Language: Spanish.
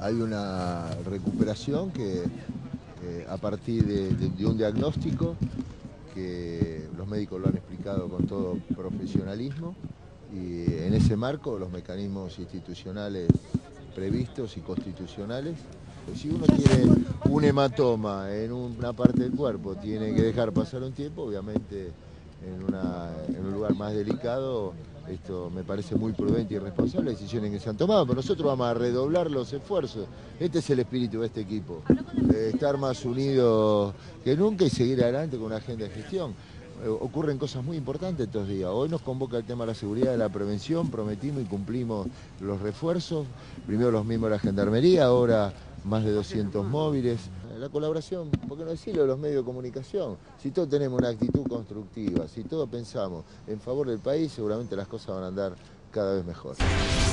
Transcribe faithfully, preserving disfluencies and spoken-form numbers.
hay una recuperación que eh, a partir de, de, de un diagnóstico que los médicos lo han explicado con todo profesionalismo, y en ese marco los mecanismos institucionales previstos y constitucionales. Si uno tiene un hematoma en una parte del cuerpo, tiene que dejar pasar un tiempo, obviamente en, una, en un lugar más delicado, esto me parece muy prudente y responsable, decisiones que se han tomado, pero nosotros vamos a redoblar los esfuerzos. Este es el espíritu de este equipo, eh, estar más unidos que nunca y seguir adelante con una agenda de gestión. Eh, ocurren cosas muy importantes estos días. Hoy nos convoca el tema de la seguridad y la prevención, prometimos y cumplimos los refuerzos, primero los mismos de la Gendarmería, ahora más de doscientos móviles. La colaboración, ¿por qué no decirlo?, de los medios de comunicación. Si todos tenemos una actitud constructiva, si todos pensamos en favor del país, seguramente las cosas van a andar cada vez mejor.